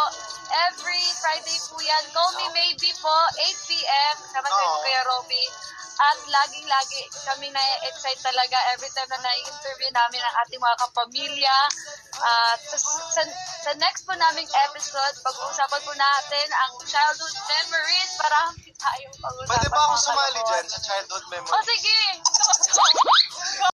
Every Friday po yan. Call me maybe po, 8 p.m. Kasama sa Kuya Roby. At laging-lagi kami na-excite talaga every time na na-interview namin ang ating mga kapamilya. Sa next po naming episode, pag-uusapan po natin ang childhood memories. Parang tayong pag-uusapan. Pwede ba akong sumali dyan sa childhood memories? O sige!